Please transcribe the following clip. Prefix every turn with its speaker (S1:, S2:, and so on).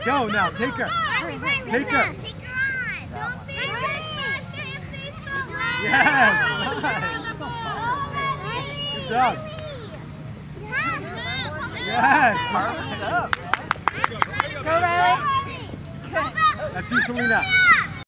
S1: Go now. Take her. Take her.
S2: Take her on. Don't be
S1: Yes. Good job. Yes.
S3: Go, Riley.
S1: That's you, Selena.